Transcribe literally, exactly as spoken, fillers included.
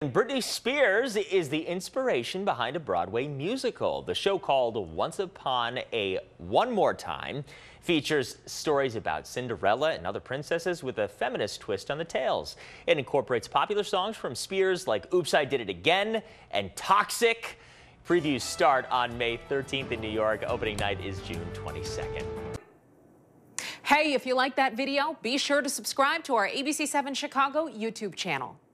Britney Spears is the inspiration behind a Broadway musical. The show, called Once Upon a One More Time, features stories about Cinderella and other princesses with a feminist twist on the tales. It incorporates popular songs from Spears like Oops, I Did It Again and Toxic. Previews start on May thirteenth in New York. Opening night is June twenty-second. Hey, if you like that video, be sure to subscribe to our A B C seven Chicago YouTube channel.